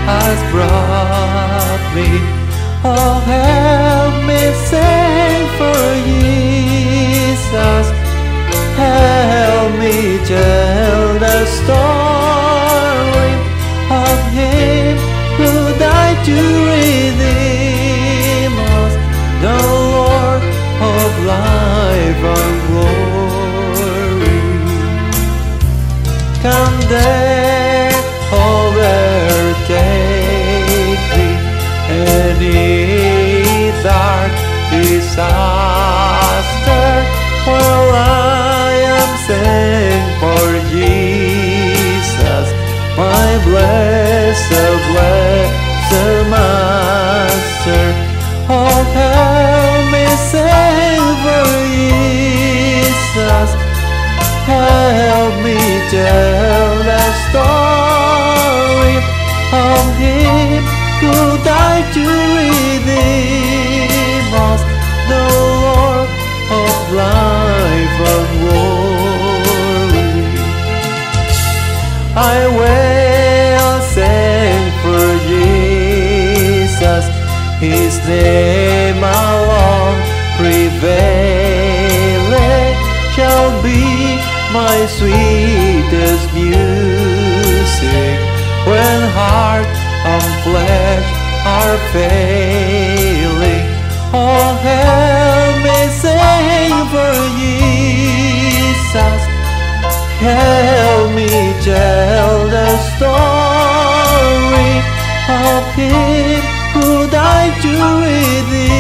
has brought me. Oh, help me sing for Jesus. Help me tell the story of Him who died to redeem us, the Lord of life and glory. Come there, overtake me, any dark disaster, while I am sing for Jesus, my blessed Master. Oh, help me sing for Jesus. Help me tell the story of Him who died to redeem us, the Lord of life and glory. I will sing for Jesus, His name alone prevailing shall be my sweetest music. When heart and flesh are failing, oh, help me sing for Jesus. Help me tell the story of Him who died to redeem